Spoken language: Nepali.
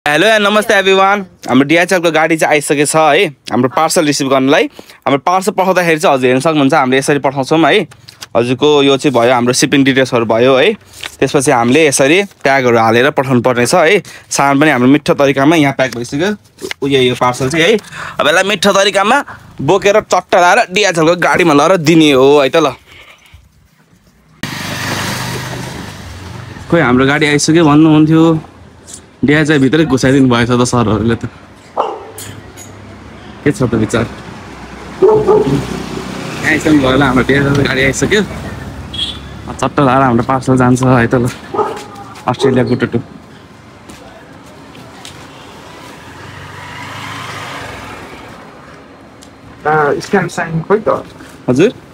हेलो एन्ड नमस्ते एभ्रिवान। हाम्रो डिएचएलको गाडी चाहिँ आइसकेको छ है हाम्रो पार्सल रिसिभ गर्नलाई। हाम्रो पार्सल पठाउँदाखेरि चाहिँ हजुर हेर्न सक्नुहुन्छ हामीले यसरी पठाउँछौँ है। हजुरको यो चाहिँ भयो हाम्रो सिपिङ डिटेल्सहरू भयो है। त्यसपछि हामीले यसरी ट्यागहरू हालेर पठाउनु पर्नेछ है। सामान पनि हाम्रो मिठो तरिकामा यहाँ प्याक भइसक्यो यो पार्सल चाहिँ है। अब यसलाई मिठो तरिकामा बोकेर चट्टा लाएर डिएचएलको गाडीमा लगेर दिने हो है त। ल खोइ हाम्रो गाडी आइसक्यो भन्नुहुन्थ्यो। डिएचएल भित्रै घुसाइदिनु भएछ त सरहरूले त। के छ त विचार? आइसक्नु भयो ल हाम्रो डिएचएल गाडी आइसक्यो। चट्टा लाएर हाम्रो पार्सल जान्छ है त। ल अस्ट्रेलियाको टुटु स्क्यान साइन खोइ त हजुर